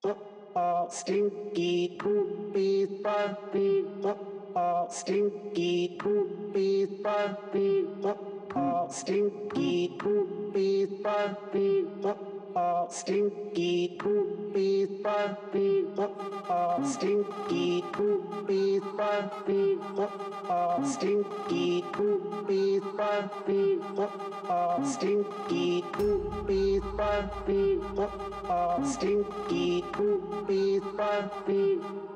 Stinky poopy puppy, stinky poopy puppy, stinky poopy puppy, stinky poopy puppy, stinky poopy puppy, stinky poopy puppy, stinky poopy puppy, stinky poopy puppy.